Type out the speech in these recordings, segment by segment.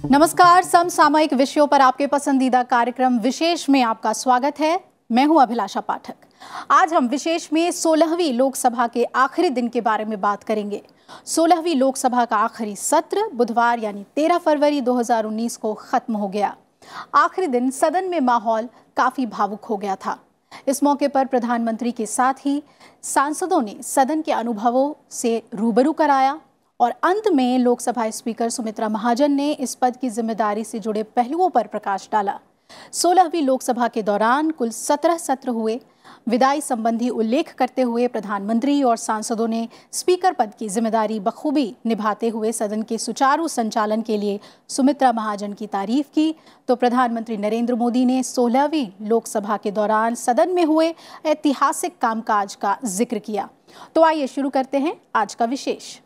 नमस्कार, समसामयिक विषयों पर आपके पसंदीदा कार्यक्रम विशेष में आपका स्वागत है। मैं हूं अभिलाषा पाठक। आज हम विशेष में 16वीं लोकसभा के आखिरी दिन के बारे में बात करेंगे। 16वीं लोकसभा का आखिरी सत्र बुधवार यानी 13 फरवरी 2019 को खत्म हो गया। आखिरी दिन सदन में माहौल काफी भावुक हो गया था। इस मौके पर प्रधानमंत्री के साथ ही सांसदों ने सदन के अनुभवों से रूबरू कराया और अंत में लोकसभा स्पीकर सुमित्रा महाजन ने इस पद की जिम्मेदारी से जुड़े पहलुओं पर प्रकाश डाला। 16वीं लोकसभा के दौरान कुल 17 सत्र हुए। विदाई संबंधी उल्लेख करते हुए प्रधानमंत्री और सांसदों ने स्पीकर पद की जिम्मेदारी बखूबी निभाते हुए सदन के सुचारू संचालन के लिए सुमित्रा महाजन की तारीफ की। तो प्रधानमंत्री नरेंद्र मोदी ने 16वीं लोकसभा के दौरान सदन में हुए ऐतिहासिक कामकाज का जिक्र किया। तो आइए शुरू करते हैं आज का विशेष।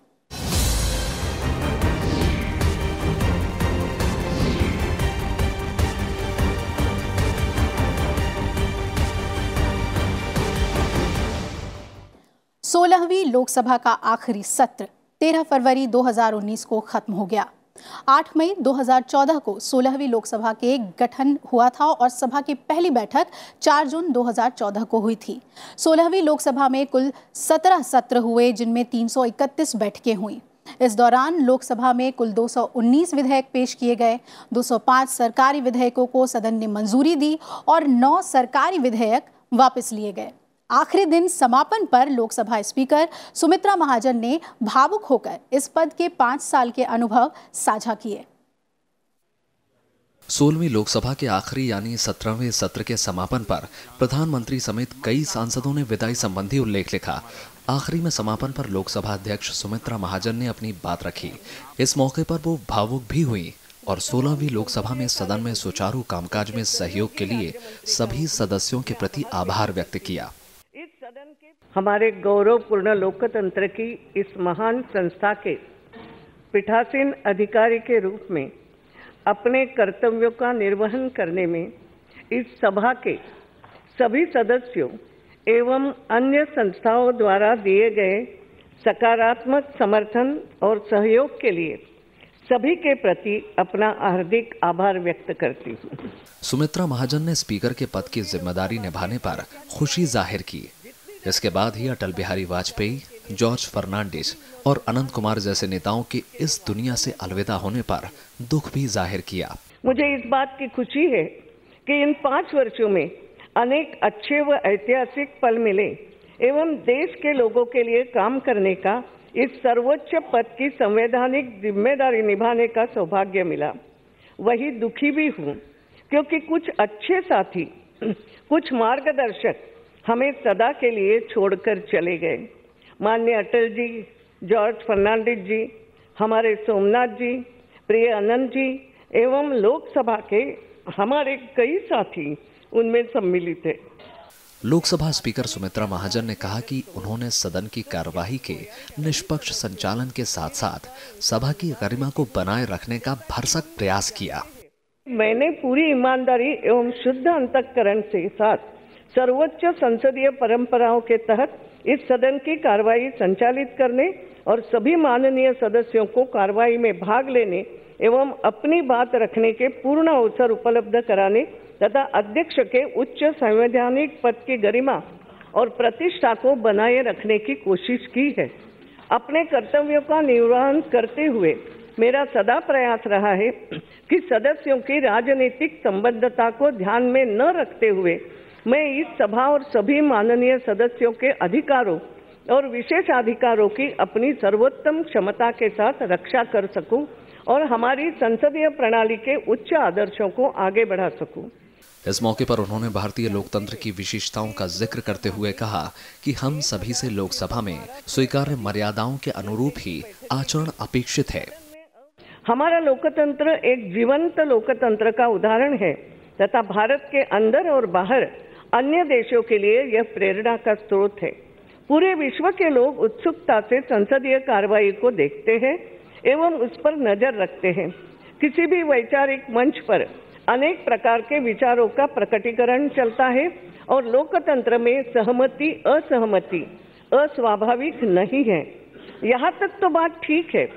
सोलहवीं लोकसभा का आखिरी सत्र 13 फरवरी 2019 को खत्म हो गया। 8 मई 2014 को 16वीं लोकसभा के गठन हुआ था और सभा की पहली बैठक 4 जून 2014 को हुई थी। 16वीं लोकसभा में कुल 17 सत्र हुए, जिनमें 331 बैठकें हुई। इस दौरान लोकसभा में कुल 219 विधेयक पेश किए गए। 205 सरकारी विधेयकों को सदन ने मंजूरी दी और 9 सरकारी विधेयक वापस लिए गए। आखिरी दिन समापन पर लोकसभा स्पीकर सुमित्रा महाजन ने भावुक होकर इस पद के 5 साल के अनुभव साझा किए। 16वीं लोकसभा के आखिरी यानी 17वें सत्र के समापन पर प्रधानमंत्री समेत कई सांसदों ने विदाई संबंधी उल्लेख लिखा। आखिरी में समापन पर लोकसभा अध्यक्ष सुमित्रा महाजन ने अपनी बात रखी। इस मौके पर वो भावुक भी हुई और 16वीं लोकसभा में सदन में सुचारू कामकाज में सहयोग के लिए सभी सदस्यों के प्रति आभार व्यक्त किया। हमारे गौरवपूर्ण लोकतंत्र की इस महान संस्था के पीठासीन अधिकारी के रूप में अपने कर्तव्यों का निर्वहन करने में इस सभा के सभी सदस्यों एवं अन्य संस्थाओं द्वारा दिए गए सकारात्मक समर्थन और सहयोग के लिए सभी के प्रति अपना हार्दिक आभार व्यक्त करती हूँ। सुमित्रा महाजन ने स्पीकर के पद की जिम्मेदारी निभाने पर खुशी जाहिर की। इसके बाद ही अटल बिहारी वाजपेयी, जॉर्ज फर्नांडिस और अनंत कुमार जैसे नेताओं के इस दुनिया से अलविदा होने पर दुख भी जाहिर किया। मुझे इस बात की खुशी है कि इन 5 वर्षों में अनेक अच्छे व ऐतिहासिक पल मिले एवं देश के लोगों के लिए काम करने का इस सर्वोच्च पद की संवैधानिक जिम्मेदारी निभाने का सौभाग्य मिला। वही दुखी भी हूँ क्योंकि कुछ अच्छे साथी, कुछ मार्गदर्शक हमें सदा के लिए छोड़कर चले गए। माननीय अटल जी, जॉर्ज फर्नांडिस जी, हमारे सोमनाथ जी, प्रिय अनंत जी एवं लोकसभा के हमारे कई साथी उनमें सम्मिलित थे। लोकसभा स्पीकर सुमित्रा महाजन ने कहा कि उन्होंने सदन की कार्यवाही के निष्पक्ष संचालन के साथ साथ सभा की गरिमा को बनाए रखने का भरसक प्रयास किया। मैंने पूरी ईमानदारी एवं शुद्ध अंतःकरण के साथ सर्वोच्च संसदीय परंपराओं के तहत इस सदन की कार्रवाई संचालित करने और सभी माननीय सदस्यों को कार्रवाई में भाग लेने एवं अपनी बात रखने के पूर्ण अवसर उपलब्ध कराने तथा अध्यक्ष के उच्च संवैधानिक पद की गरिमा और प्रतिष्ठा को बनाए रखने की कोशिश की है। अपने कर्तव्यों का निर्वहन करते हुए मेरा सदा प्रयास रहा है कि सदस्यों की राजनीतिक संबद्धता को ध्यान में न रखते हुए मैं इस सभा और सभी माननीय सदस्यों के अधिकारों और विशेषाधिकारों की अपनी सर्वोत्तम क्षमता के साथ रक्षा कर सकूं और हमारी संसदीय प्रणाली के उच्च आदर्शों को आगे बढ़ा सकूं। इस मौके पर उन्होंने भारतीय लोकतंत्र की विशेषताओं का जिक्र करते हुए कहा कि हम सभी से लोकसभा में स्वीकार्य मर्यादाओं के अनुरूप ही आचरण अपेक्षित है। हमारा लोकतंत्र एक जीवंत लोकतंत्र का उदाहरण है तथा भारत के अंदर और बाहर अन्य देशों के लिए यह प्रेरणा का स्रोत है। पूरे विश्व के लोग उत्सुकता से संसदीय कार्रवाई को देखते हैं एवं उस पर नजर रखते हैं। किसी भी वैचारिक मंच पर अनेक प्रकार के विचारों का प्रकटीकरण चलता है और लोकतंत्र में सहमति असहमति अस्वाभाविक नहीं है। यहाँ तक तो बात ठीक है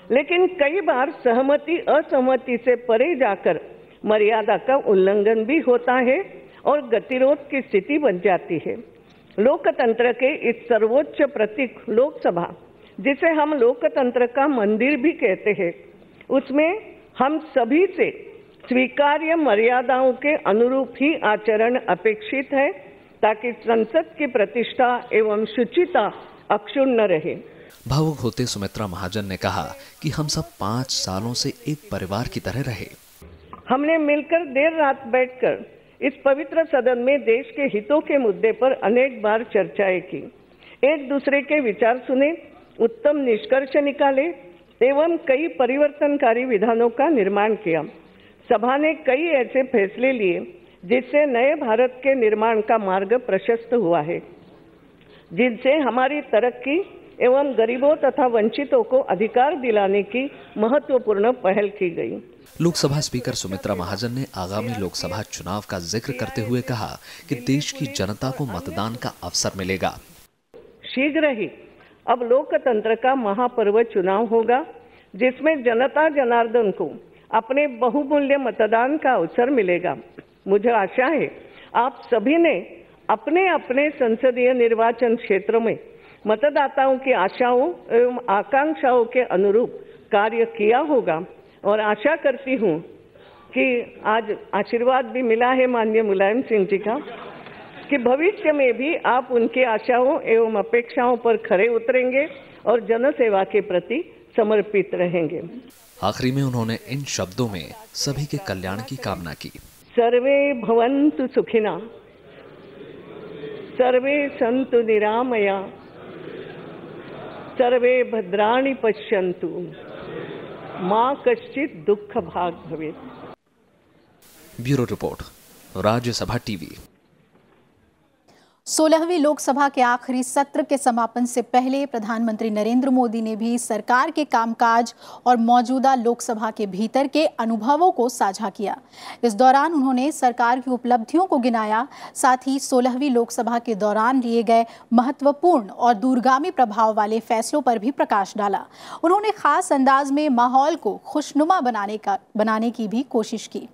लेकिन कई बार सहमति असहमति से परे जाकर मर्यादा का उल्लंघन भी होता है और गतिरोध की स्थिति बन जाती है। लोकतंत्र के इस सर्वोच्च प्रतीक लोकसभा, जिसे हम लोकतंत्र का मंदिर भी कहते हैं, उसमें हम सभी से स्वीकार्य मर्यादाओं के अनुरूप ही आचरण अपेक्षित है, ताकि संसद की प्रतिष्ठा एवं शुचिता अक्षुण्ण रहे। भावुक होते सुमित्रा महाजन ने कहा कि हम सब 5 सालों से एक परिवार की तरह रहे। हमने मिलकर देर रात बैठकर इस पवित्र सदन में देश के हितों के मुद्दे पर अनेक बार चर्चाएं की, एक दूसरे के विचार सुने, उत्तम निष्कर्ष निकाले एवं कई परिवर्तनकारी विधानों का निर्माण किया। सभा ने कई ऐसे फैसले लिए जिससे नए भारत के निर्माण का मार्ग प्रशस्त हुआ है, जिनसे हमारी तरक्की एवं गरीबों तथा वंचितों को अधिकार दिलाने की महत्वपूर्ण पहल की गई। लोकसभा स्पीकर सुमित्रा महाजन ने आगामी लोकसभा चुनाव का जिक्र करते हुए कहा कि देश की जनता को मतदान का अवसर मिलेगा। शीघ्र ही अब लोकतंत्र का महापर्व चुनाव होगा, जिसमें जनता जनार्दन को अपने बहुमूल्य मतदान का अवसर मिलेगा। मुझे आशा है आप सभी ने अपने अपने संसदीय निर्वाचन क्षेत्रों में मतदाताओं की आशाओं एवं आकांक्षाओं के अनुरूप कार्य किया होगा और आशा करती हूँ कि आज आशीर्वाद भी मिला है माननीय मुलायम सिंह जी का, कि भविष्य में भी आप उनकी आशाओं एवं अपेक्षाओं पर खरे उतरेंगे और जनसेवा के प्रति समर्पित रहेंगे। आखिरी में उन्होंने इन शब्दों में सभी के कल्याण की कामना की। सर्वे भवन्तु सुखिना, सर्वे सन्तु निरामया, सर्वे भद्राणि पश्यन्तु, मां कश्चित दुख भाग भवेत्। Bureau report, Rajya Sabha TV. 16वीं लोकसभा के आखिरी सत्र के समापन से पहले प्रधानमंत्री नरेंद्र मोदी ने भी सरकार के कामकाज और मौजूदा लोकसभा के भीतर के अनुभवों को साझा किया। इस दौरान उन्होंने सरकार की उपलब्धियों को गिनाया, साथ ही 16वीं लोकसभा के दौरान लिए गए महत्वपूर्ण और दूरगामी प्रभाव वाले फैसलों पर भी प्रकाश डाला। उन्होंने खास अंदाज में माहौल को खुशनुमा बनाने की भी कोशिश की।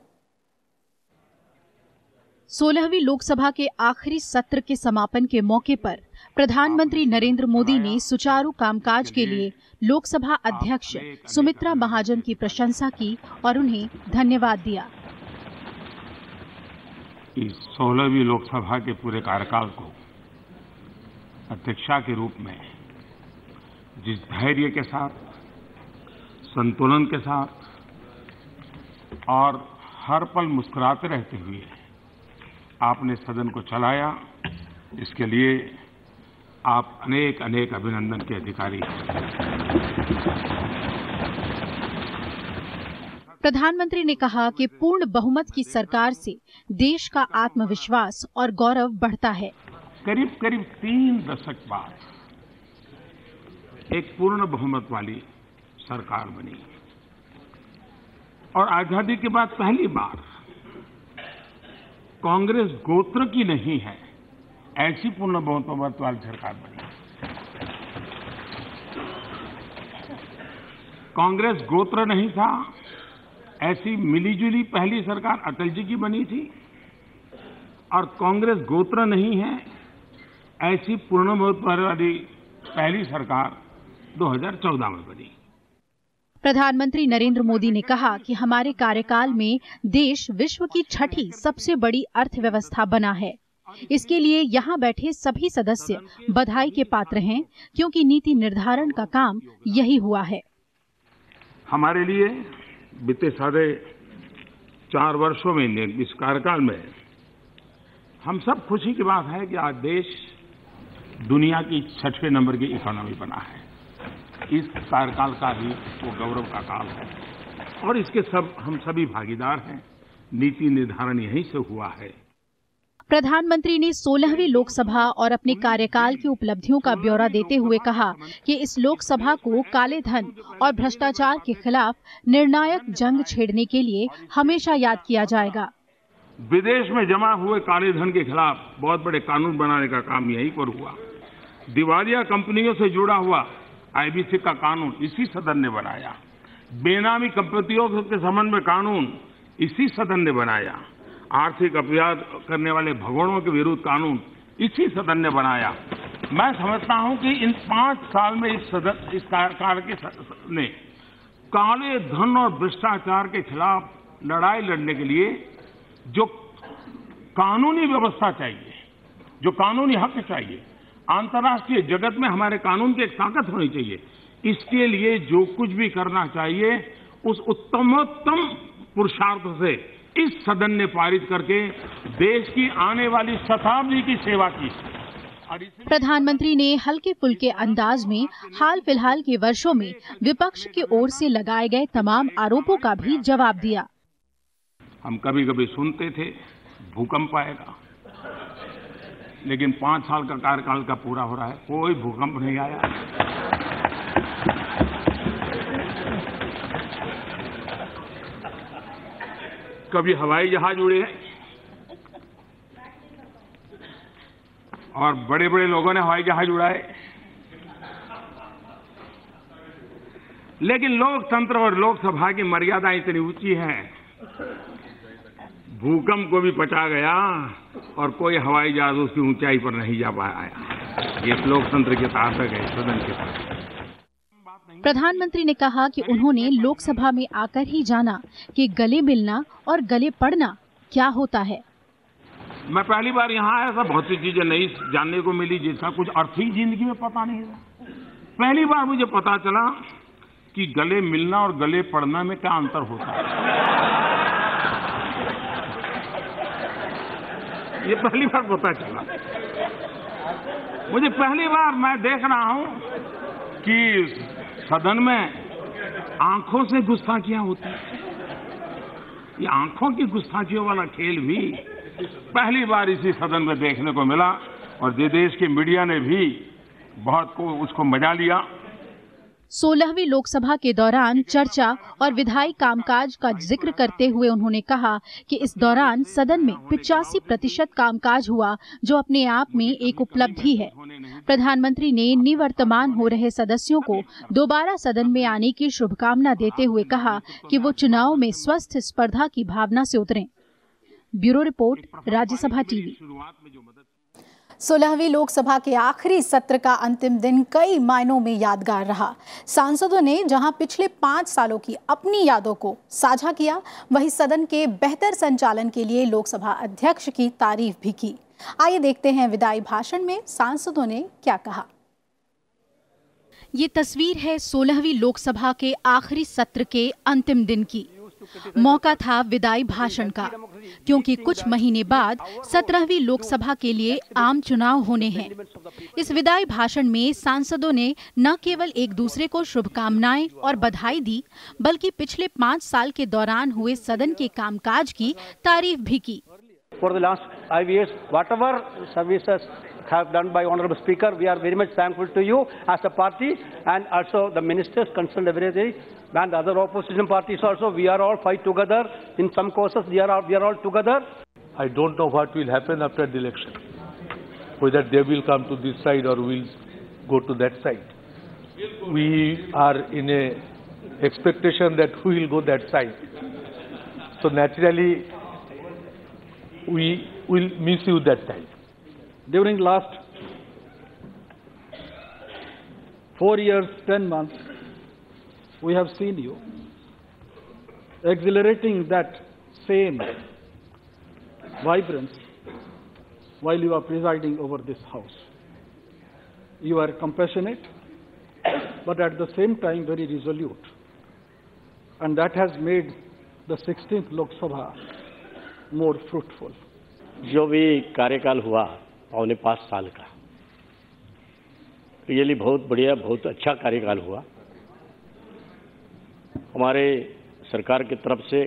16वीं लोकसभा के आखिरी सत्र के समापन के मौके पर प्रधानमंत्री नरेंद्र मोदी ने सुचारू कामकाज के लिए लोकसभा अध्यक्ष सुमित्रा महाजन की प्रशंसा की और उन्हें धन्यवाद दिया। इस 16वीं लोकसभा के पूरे कार्यकाल को अध्यक्षा के रूप में जिस धैर्य के साथ, संतुलन के साथ और हर पल मुस्कुराते रहते हुए आपने सदन को चलाया, इसके लिए आप अनेक अनेक अभिनंदन के अधिकारी हैं। प्रधानमंत्री ने कहा कि पूर्ण बहुमत की सरकार से देश का आत्मविश्वास और गौरव बढ़ता है। करीब करीब 3 दशक बाद एक पूर्ण बहुमत वाली सरकार बनी और आजादी के बाद पहली बार कांग्रेस गोत्र की नहीं है, ऐसी पूर्ण बहुमत वाली सरकार बनी। कांग्रेस गोत्र नहीं था, ऐसी मिलीजुली पहली सरकार अटल जी की बनी थी और कांग्रेस गोत्र नहीं है, ऐसी पूर्ण बहुमत वाली पहली सरकार 2014 में बनी। प्रधानमंत्री नरेंद्र मोदी ने कहा कि हमारे कार्यकाल में देश विश्व की 6ठी सबसे बड़ी अर्थव्यवस्था बना है। इसके लिए यहाँ बैठे सभी सदस्य बधाई के पात्र हैं, क्योंकि नीति निर्धारण का काम यही हुआ है। हमारे लिए बीते 4.5 वर्षों में इस कार्यकाल में हम सब खुशी की बात है कि आज देश दुनिया की 6वें नंबर की इकोनॉमी बना है। इस कार्यकाल का ही वो गौरव का काल है और इसके हम सभी भागीदार हैं। नीति निर्धारण यहीं से हुआ है। प्रधानमंत्री ने 16वीं लोकसभा और अपने कार्यकाल की उपलब्धियों का ब्यौरा देते हुए कहा कि इस लोकसभा को काले धन और भ्रष्टाचार के खिलाफ निर्णायक जंग छेड़ने के लिए हमेशा याद किया जाएगा। विदेश में जमा हुए काले धन के खिलाफ बहुत बड़े कानून बनाने का काम यहीं पर हुआ। दिवालिया कंपनियों से जुड़ा हुआ आईबीसी का कानून इसी सदन ने बनाया, बेनामी संपत्तियों के संबंध में कानून इसी सदन ने बनाया, आर्थिक अपराध करने वाले भगोड़ों के विरुद्ध कानून इसी सदन ने बनाया। मैं समझता हूं कि इन 5 साल में इस कार्यकाल के ने काले धन और भ्रष्टाचार के खिलाफ लड़ाई लड़ने के लिए जो कानूनी व्यवस्था चाहिए, जो कानूनी हक चाहिए, अंतर्राष्ट्रीय जगत में हमारे कानून की एक ताकत होनी चाहिए, इसके लिए जो कुछ भी करना चाहिए उस उत्तमोत्तम पुरुषार्थ से इस सदन ने पारित करके देश की आने वाली शताब्दी की सेवा की। प्रधानमंत्री ने हल्के फुल्के अंदाज में हाल फिलहाल के वर्षों में विपक्ष की ओर से लगाए गए तमाम आरोपों का भी जवाब दिया। हम कभी कभी सुनते थे भूकंप आएगा, लेकिन 5 साल का कार्यकाल का पूरा हो रहा है, कोई भूकंप नहीं आया। कभी हवाई जहाज उड़े हैं और बड़े बड़े लोगों ने हवाई जहाज उड़ाए, लेकिन लोकतंत्र और लोकसभा की मर्यादा इतनी ऊंची है, भूकंप को भी पचा गया और कोई हवाई जहाज उसकी ऊंचाई पर नहीं जा पाया। ये लोकतंत्र की ताकत है, सदन की ताकत। प्रधानमंत्री ने कहा कि उन्होंने लोकसभा में आकर ही जाना कि गले मिलना और गले पड़ना क्या होता है। मैं पहली बार यहाँ आया था, बहुत सी चीजें नई जानने को मिली जिसका कुछ अर्थ ही जिंदगी में पता नहीं था। पहली बार मुझे पता चला कि गले मिलना और गले पड़ना में क्या अंतर होता है। ये पहली बार पता चला मुझे। पहली बार मैं देख रहा हूं कि सदन में आंखों से गुस्ताखियां होती हैं। ये आंखों की गुस्ताखियों वाला खेल भी पहली बार इसी सदन में देखने को मिला और देश के मीडिया ने भी बहुत को उसको मजा लिया। 16वीं लोकसभा के दौरान चर्चा और विधायी कामकाज का जिक्र करते हुए उन्होंने कहा कि इस दौरान सदन में 85% कामकाज हुआ, जो अपने आप में एक उपलब्धि है। प्रधानमंत्री ने निवर्तमान हो रहे सदस्यों को दोबारा सदन में आने की शुभकामना देते हुए कहा कि वो चुनाव में स्वस्थ स्पर्धा की भावना से उतरें। Bureau report, Rajya Sabha TV. 16वीं लोकसभा के आखिरी सत्र का अंतिम दिन कई मायनों में यादगार रहा। सांसदों ने जहां पिछले 5 सालों की अपनी यादों को साझा किया, वहीं सदन के बेहतर संचालन के लिए लोकसभा अध्यक्ष की तारीफ भी की। आइए देखते हैं विदाई भाषण में सांसदों ने क्या कहा। ये तस्वीर है 16वीं लोकसभा के आखिरी सत्र के अंतिम दिन की। मौका था विदाई भाषण का, क्योंकि कुछ महीने बाद 17वीं लोकसभा के लिए आम चुनाव होने हैं। इस विदाई भाषण में सांसदों ने न केवल एक दूसरे को शुभकामनाएं और बधाई दी, बल्कि पिछले 5 साल के दौरान हुए सदन के कामकाज की तारीफ भी की। For the last 5 years, whatever services have done by Honorable Speaker, we are very much thankful to you as a party, and also the ministers concerned everything, and other opposition parties also. We are all fight together. In some causes, we are all together. I don't know what will happen after the election, whether they will come to this side or will go to that side. We are in a expectation that we will go that side. So naturally, we will miss you that time. During last 4 years, 10 months, we have seen you exhilarating that same vibrance while you are presiding over this house. You are compassionate, but at the same time very resolute. And that has made the 16th Lok Sabha more fruitful. जो भी कार्यकाल हुआ 5.25 साल का, really बहुत बढ़िया, बहुत अच्छा कार्यकाल हुआ। हमारे सरकार की तरफ से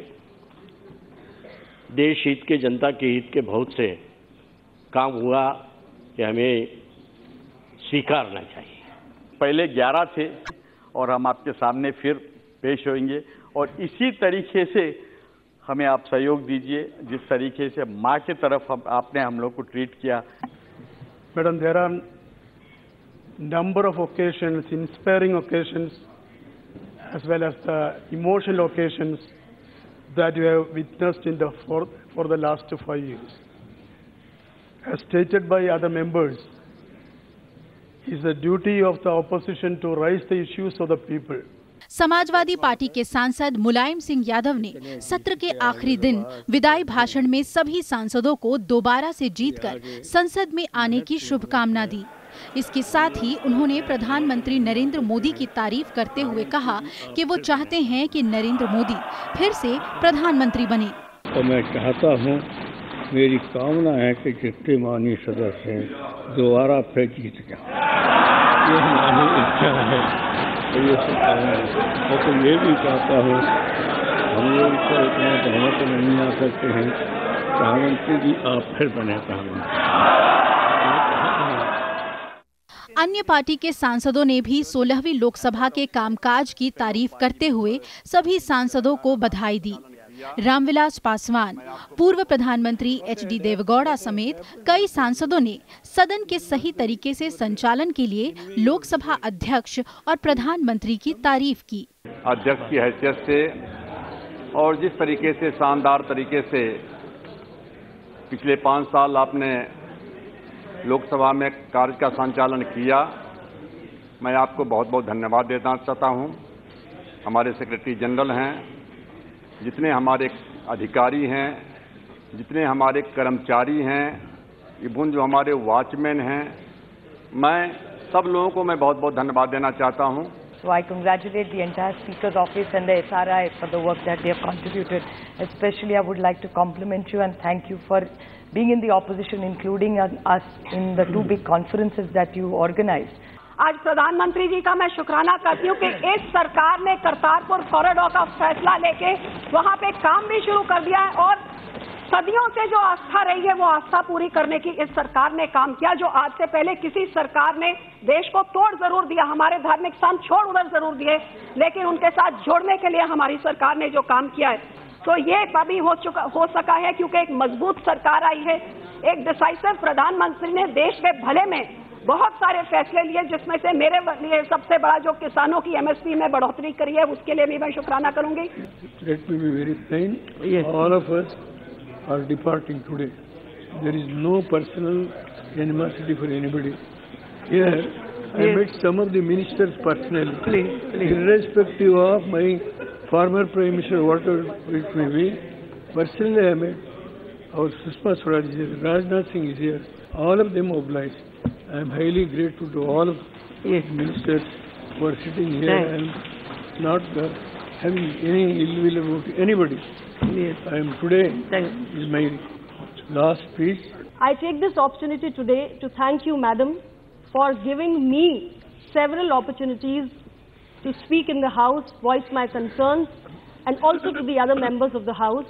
देश हित के, जनता के हित के बहुत से काम हुआ कि हमें स्वीकारना चाहिए। पहले 11 थे और हम आपके सामने फिर पेश होंगे, और इसी तरीके से हमें आप सहयोग दीजिए जिस तरीके से माँ की तरफ आपने हम लोग को ट्रीट किया। Madam, there are number of occasions, inspiring occasions, as well as the emotional occasions that we have witnessed for the last 5 years. As stated by other members, it is the duty of the opposition to raise the issues of the people. Samajwadi Party के सांसद मुलायम सिंह यादव ने सत्र के आखिरी दिन विदाई भाषण में सभी सांसदों को दोबारा से जीतकर संसद में आने की शुभकामना दी। इसके साथ ही उन्होंने प्रधानमंत्री नरेंद्र मोदी की तारीफ करते हुए कहा कि वो चाहते हैं कि नरेंद्र मोदी फिर से प्रधानमंत्री बने। तो मैं चाहता हूँ, मेरी कामना है कि जितने माननीय सदस्य हैं दोबारा फिर जीत जाएं। ये हमारी इच्छा है। तो ये भी चाहता हूँ, हम लोग को इतना बहुमत नहीं आ सकते हैं, प्रधानमंत्री जी आप फिर बने प्रधानमंत्री। अन्य पार्टी के सांसदों ने भी 16वीं लोकसभा के कामकाज की तारीफ करते हुए सभी सांसदों को बधाई दी। रामविलास पासवान, पूर्व प्रधानमंत्री HD देवेगौड़ा समेत कई सांसदों ने सदन के सही तरीके से संचालन के लिए लोकसभा अध्यक्ष और प्रधानमंत्री की तारीफ की। अध्यक्ष की हैसियत से और जिस तरीके से शानदार तरीके से पिछले 5 साल आपने लोकसभा में कार्य का संचालन किया, मैं आपको बहुत बहुत धन्यवाद देना चाहता हूं। हमारे सेक्रेटरी जनरल हैं, जितने हमारे अधिकारी हैं, जितने हमारे कर्मचारी हैं, इवन जो हमारे वॉचमैन हैं, मैं सब लोगों को मैं बहुत बहुत धन्यवाद देना चाहता हूं। So I congratulate the entire Speaker's office and the SRI for the work that they have contributed. Especially I would like to compliment you and thank you for being in the opposition, including us in the 2 big conferences that you organized. आज प्रधानमंत्री जी का मैं शुक्राना करती हूँ कि इस सरकार ने करतारपुर कॉरिडोर का फैसला लेके वहाँ पे काम भी शुरू कर दिया है और सदियों से जो आस्था रही है वो आस्था पूरी करने की इस सरकार ने काम किया, जो आज से पहले किसी सरकार ने देश को तोड़ जरूर दिया, हमारे धार्मिक स्थान छोड़ उधर जरूर दिए, लेकिन उनके साथ जोड़ने के लिए हमारी सरकार ने जो काम किया है, तो ये अभी हो सका है क्योंकि एक मजबूत सरकार आई है। एक डिसाइसिव प्रधानमंत्री ने देश के भले में बहुत सारे फैसले लिए, जिसमें से मेरे लिए सबसे बड़ा जो किसानों की MSP में बढ़ोतरी करी है, उसके लिए भी मैं शुक्राना करूंगी। Let me be very plain. Yes. All of us are departing today. There is no personal animosity for anybody. Here, I met some of the ministers personally, irrespective of my former Prime Minister, whatever it may be. Personally, I met our Sushma Swaraj is here, Rajnath Singh is here. All of them obliged. I am highly grateful to all of the ministers who are sitting here and not having any ill will about anybody. Yes. I am today is my last speech. I take this opportunity today to thank you, Madam, for giving me several opportunities to speak in the House, voice my concerns, and also to the other members of the House.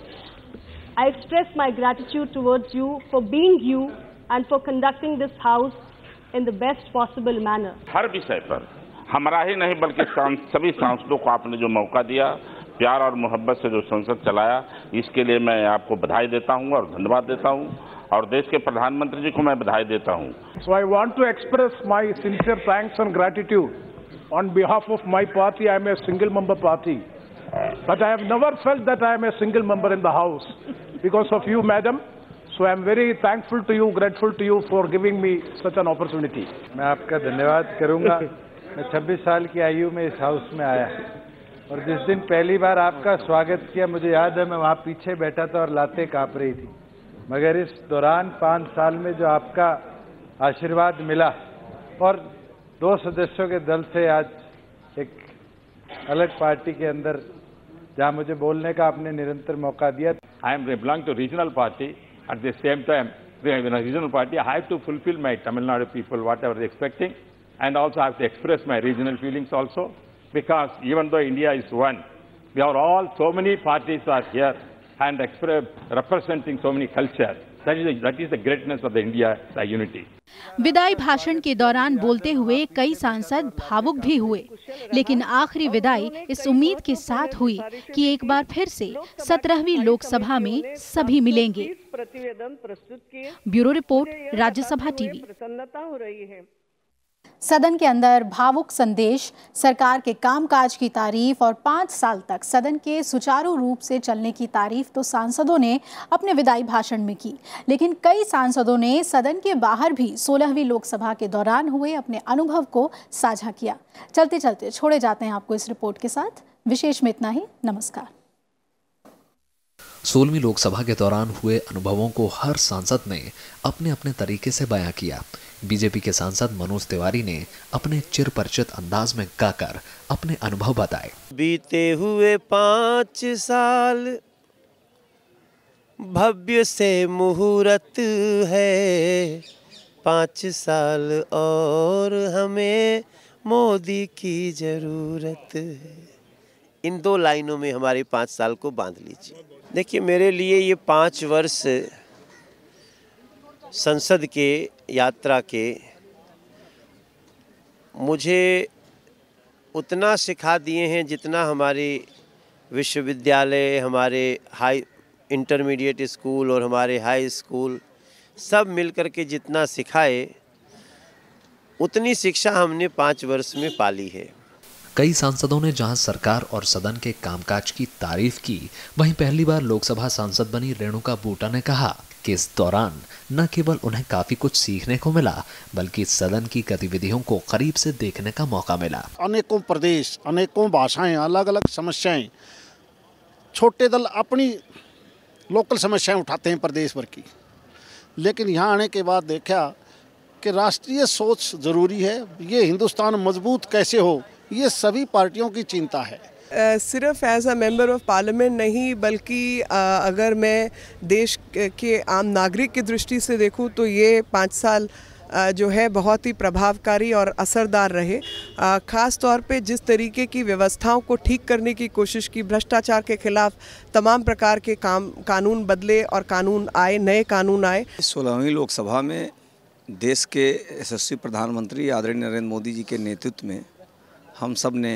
I express my gratitude towards you for being you and for conducting this House in the best possible manner. हर विषय पर हमारा ही नहीं बल्कि सभी सांसदों को आपने जो मौका दिया, प्यार और मोहब्बत से जो संसद चलाया, इसके लिए मैं आपको बधाई देता हूं और धन्यवाद देता हूं और देश के प्रधानमंत्री जी को मैं बधाई देता हूं। So I want to express my sincere thanks and gratitude on behalf of my party. I am a single member party, but I have never felt that I am a single member in the House because of you, Madam. So I am very thankful to you, grateful to you for giving me such an opportunity. मैं आपका धन्यवाद करूंगा। मैं 26 साल की आयु में इस हाउस में आया और जिस दिन पहली बार आपका स्वागत किया, मुझे याद है मैं वहाँ पीछे बैठा था और लातें कांप रही थी, मगर इस दौरान 5 साल में जो आपका आशीर्वाद मिला और 2 सदस्यों के दल से आज एक अलग पार्टी के अंदर जहाँ मुझे बोलने का आपने निरंतर मौका दिया। I am belong to regional party. At the same time, in a regional party, I have to fulfill my Tamil Nadu people, whatever they're expecting, and also I have to express my regional feelings also, because even though India is one, we are all, so many parties are here and representing so many cultures. That is the greatness of the India, the unity. विदाई भाषण के दौरान बोलते हुए कई सांसद भावुक भी हुए, लेकिन आखिरी विदाई इस उम्मीद के साथ हुई कि एक बार फिर से 17वीं लोकसभा में सभी मिलेंगे। Bureau report, Rajya Sabha TV. सदन के अंदर भावुक संदेश, सरकार के कामकाज की तारीफ और 5 साल तक सदन के सुचारू रूप से चलने की तारीफ तो सांसदों ने अपने विदाई भाषण में की, लेकिन कई सांसदों ने सदन के बाहर भी 16वीं लोकसभा के दौरान हुए अपने अनुभव को साझा किया। चलते चलते छोड़े जाते हैं आपको इस रिपोर्ट के साथ। विशेष में इतना ही। नमस्कार। 16वीं लोकसभा के दौरान हुए अनुभवों को हर सांसद ने अपने अपने तरीके से बयां किया। बीजेपी के सांसद मनोज तिवारी ने अपने चिरपरिचित अंदाज में गाकर अपने अनुभव बताए। बीते हुए 5 साल भव्य से मुहूर्त है, 5 साल और हमें मोदी की जरूरत है। इन 2 लाइनों में हमारे 5 साल को बांध लीजिए। देखिए, मेरे लिए ये 5 वर्ष संसद के यात्रा के मुझे उतना सिखा दिए हैं जितना हमारे विश्वविद्यालय, हमारे हाई इंटरमीडिएट स्कूल और हमारे हाई स्कूल सब मिलकर के जितना सिखाए, उतनी शिक्षा हमने 5 वर्ष में पाली है। कई सांसदों ने जहां सरकार और सदन के कामकाज की तारीफ की, वहीं पहली बार लोकसभा सांसद बनी रेणुका बूटा ने कहा कि इस दौरान न केवल उन्हें काफी कुछ सीखने को मिला, बल्कि सदन की गतिविधियों को करीब से देखने का मौका मिला। अनेकों प्रदेश, अनेकों भाषाएं, अलग अलग समस्याएं, छोटे दल अपनी लोकल समस्याएं उठाते हैं प्रदेश भर की, लेकिन यहाँ आने के बाद देखा कि राष्ट्रीय सोच जरूरी है। ये हिंदुस्तान मजबूत कैसे हो, ये सभी पार्टियों की चिंता है। सिर्फ as a member of parliament नहीं, बल्कि अगर मैं देश के आम नागरिक की दृष्टि से देखूं तो ये 5 साल जो है बहुत ही प्रभावकारी और असरदार रहे। ख़ास तौर पे जिस तरीके की व्यवस्थाओं को ठीक करने की कोशिश की, भ्रष्टाचार के खिलाफ तमाम प्रकार के कानून बदले और कानून आए, नए कानून आए। 16वीं लोकसभा में देश के यशस्वी प्रधानमंत्री आदरणीय नरेंद्र मोदी जी के नेतृत्व में हम सब ने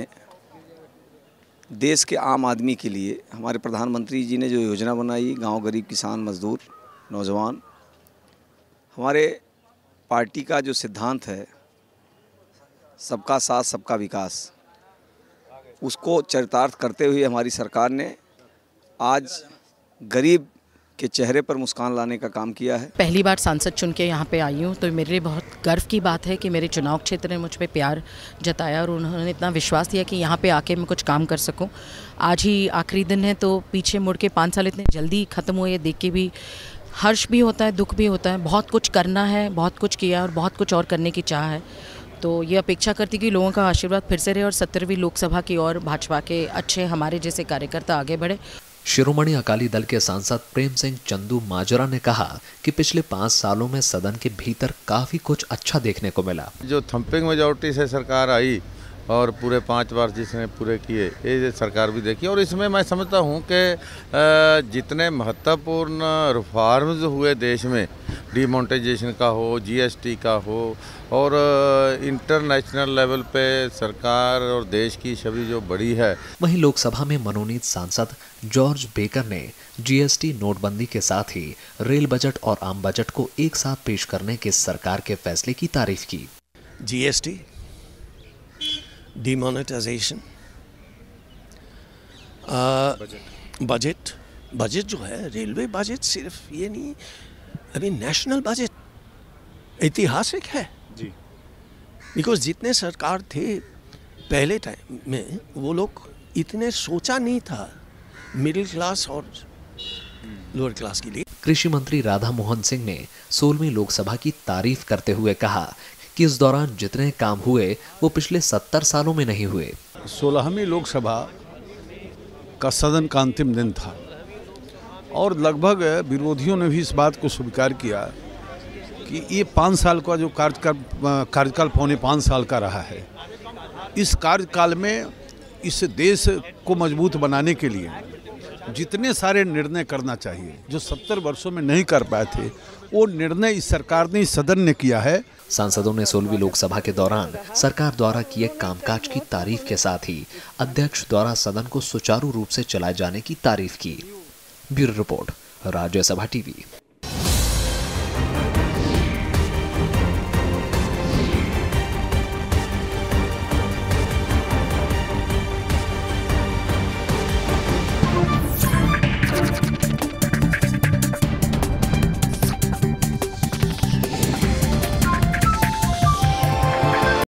देश के आम आदमी के लिए, हमारे प्रधानमंत्री जी ने जो योजना बनाई, गांव गरीब किसान मजदूर नौजवान, हमारे पार्टी का जो सिद्धांत है सबका साथ सबका विकास, उसको चरितार्थ करते हुए हमारी सरकार ने आज गरीब के चेहरे पर मुस्कान लाने का काम किया है। पहली बार सांसद चुन के यहाँ पे आई हूँ, तो मेरे लिए बहुत गर्व की बात है कि मेरे चुनाव क्षेत्र ने मुझ पे प्यार जताया और उन्होंने इतना विश्वास दिया कि यहाँ पे आके मैं कुछ काम कर सकूँ। आज ही आखिरी दिन है, तो पीछे मुड़ के 5 साल इतने जल्दी ख़त्म हुए, ये देख के भी हर्ष भी होता है, दुख भी होता है। बहुत कुछ करना है, बहुत कुछ किया और बहुत कुछ और करने की चाह है। तो ये अपेक्षा करती कि लोगों का आशीर्वाद फिर से रहे और 17वीं लोकसभा की ओर भाजपा के अच्छे हमारे जैसे कार्यकर्ता आगे बढ़े। शिरोमणि अकाली दल के सांसद प्रेम सिंह चंदू माजरा ने कहा कि पिछले 5 सालों में सदन के भीतर काफी कुछ अच्छा देखने को मिला। जो थंपिंग मेजॉरिटी से सरकार आई और पूरे 5 वर्ष जिसने पूरे किए, ये सरकार भी देखी, और इसमें मैं समझता हूँ कि जितने महत्वपूर्ण रिफॉर्म्स हुए देश में, डिमोनेटाइजेशन का हो, जीएसटी का हो, और इंटरनेशनल लेवल पे सरकार और देश की छवि जो बड़ी है। वहीं लोकसभा में मनोनीत सांसद जॉर्ज बेकर ने जीएसटी, नोटबंदी के साथ ही रेल बजट और आम बजट को एक साथ पेश करने के सरकार के फैसले की तारीफ की। जीएसटी, डिमोनेटाइजेशन, बजट जो है, रेलवे बजट सिर्फ ये नहीं, अभी नेशनल बजट ऐतिहासिक है जी। बिकॉज जितने सरकार थे पहले टाइम में, वो लोग इतने सोचा नहीं था मिडिल क्लास और लोअर क्लास के लिए। कृषि मंत्री राधा मोहन सिंह ने 16वीं लोकसभा की तारीफ करते हुए कहा कि इस दौरान जितने काम हुए वो पिछले 70 सालों में नहीं हुए। 16वीं लोकसभा का सदन का अंतिम दिन था और लगभग विरोधियों ने भी इस बात को स्वीकार किया कि ये 5 साल का जो कार्यकाल 4.25 साल का रहा है, इस कार्यकाल में इस देश को मजबूत बनाने के लिए जितने सारे निर्णय करना चाहिए, जो 70 वर्षों में नहीं कर पाए थे, वो निर्णय इस सरकार ने, इस सदन ने किया है। सांसदों ने 16वीं लोकसभा के दौरान सरकार द्वारा किए कामकाज की तारीफ के साथ ही अध्यक्ष द्वारा सदन को सुचारू रूप से चलाए जाने की तारीफ की। Bureau report, Rajya Sabha TV.